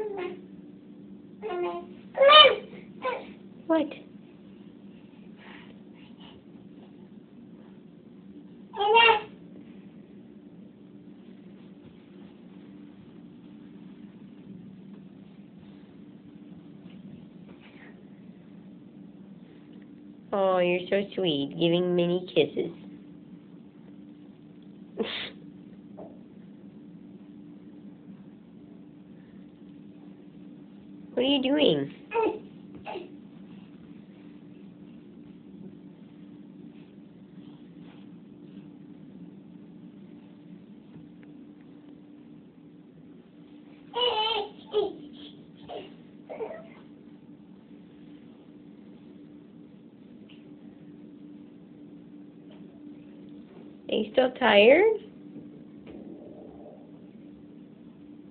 What? Oh, you're so sweet, giving mini kisses. What are you doing? Are you still tired?